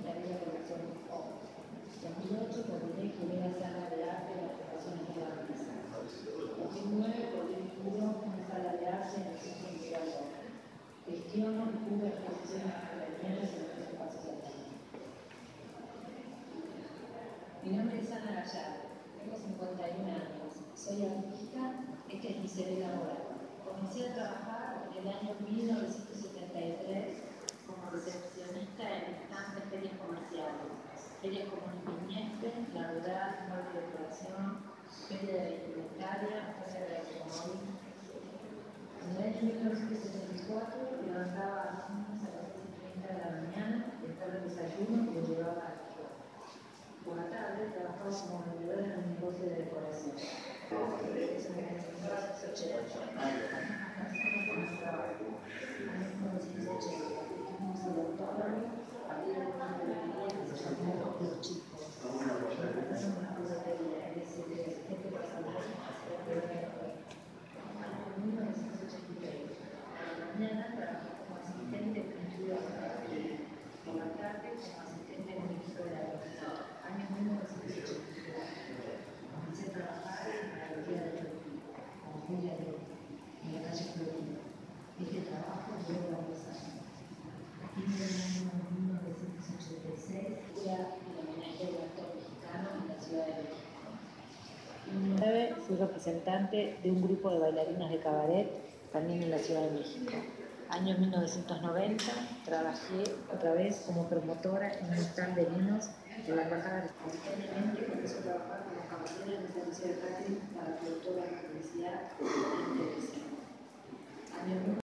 integré la colección O. En 2008 coordiné y curé la sala de arte de las ocasiones de la mesa. En 2009 coordinó una sala de arte en el Centro Cultural Loca. Gestiono y cubro exposiciones académicas en los espacios de la vida. Mi nombre es Ana Gallardo, tengo 51 años, soy artista, esta es mi CV laboral. Comencé a trabajar en el año 1973 como recepcionista en stand de ferias comerciales, ferias como Niñeste, La Rural, Mueble de Decoración, Feria de la Indumentaria, Feria de la Automóvil. En el año 1974 levantaba a los niños a las 6:30 de la mañana, les daba el desayuno y los llevaba a la escuela. Por la tarde trabajaba como vendedora en un negocio de decoración. Eso me en 1980. Estuvimos en el autódromo, había un librería que se llamó Los Chicos. Eso me puso a ver qué pasaba. En 1983. A la mañana trabajé como asistente de pintura por la tarde como asistente en un equipo de la organización. Año 1983. Comencé a trabajar en la galería de Florida, como Julia de en la calle Florida. Este trabajo duró varios años. Aquí en el año 1986 fui a el homenaje del actor mexicano en la Ciudad de México. En 2009 fui representante de un grupo de bailarinas de cabaret, también en la Ciudad de México. Año 1990 trabajé otra vez como promotora en un stand de vinos de la Embajada. Simultáneamente comenzó a trabajar como camarera en el servicio de catering para productoras de publicidad